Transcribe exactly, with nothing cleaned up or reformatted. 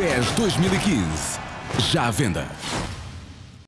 PES dois mil e quinze. Já à venda.